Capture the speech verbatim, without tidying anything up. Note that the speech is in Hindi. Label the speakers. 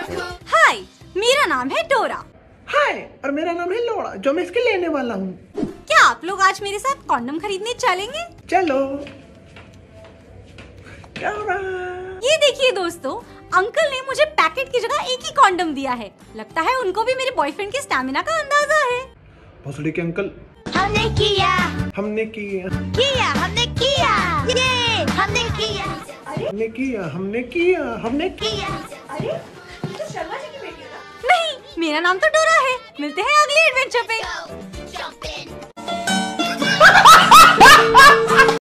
Speaker 1: हाय, मेरा नाम है डोरा।
Speaker 2: हाय, और मेरा नाम है लोड़ा, जो मैं इसके लेने वाला हूँ।
Speaker 1: क्या आप लोग आज मेरे साथ कॉन्डम खरीदने चलेंगे?
Speaker 2: चलो। डोरा।
Speaker 1: ये देखिए दोस्तों, अंकल ने मुझे पैकेट की जगह एक ही कॉन्डम दिया है। लगता है उनको भी मेरे बॉयफ्रेंड के स्टैमिना का अंदाजा है।
Speaker 2: भोसड़ी के अंकल।
Speaker 3: हमने किया
Speaker 2: हमने किया
Speaker 3: किया हमने किया ये हमने किया
Speaker 2: हमने किया हमने किया हमने
Speaker 3: किया।
Speaker 1: अरे, ये तो शर्मा जी की बेटी है ना? नहीं, मेरा नाम तो डोरा है। मिलते हैं अगले एडवेंचर पे।